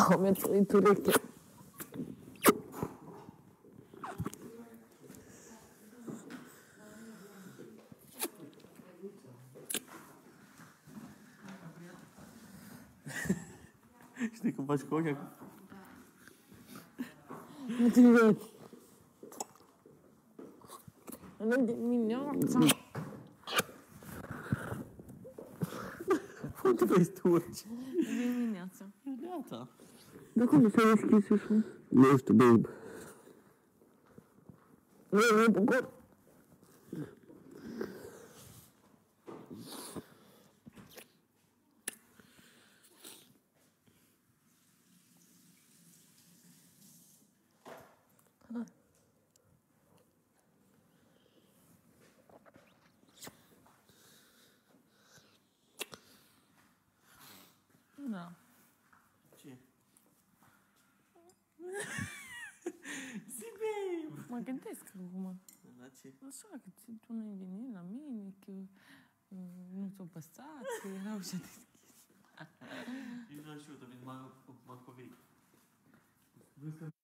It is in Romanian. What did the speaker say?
Au, mi-a trăit urechea. Știi cum faci cu ochii acum? Nu te văd. Bună dimineața! Unde vezi tu urci? Dimineața. Gata. De cum s-a deschis ușa? Nu știu, babe. Nu bucur. Da. Ce? Zi, babe! Mă gândesc acum. La ce? Așa, că tu nu ai venit la mine, că nu ți-o păstrat, că era ușa deschisă. Ești la șută, vin Macovei.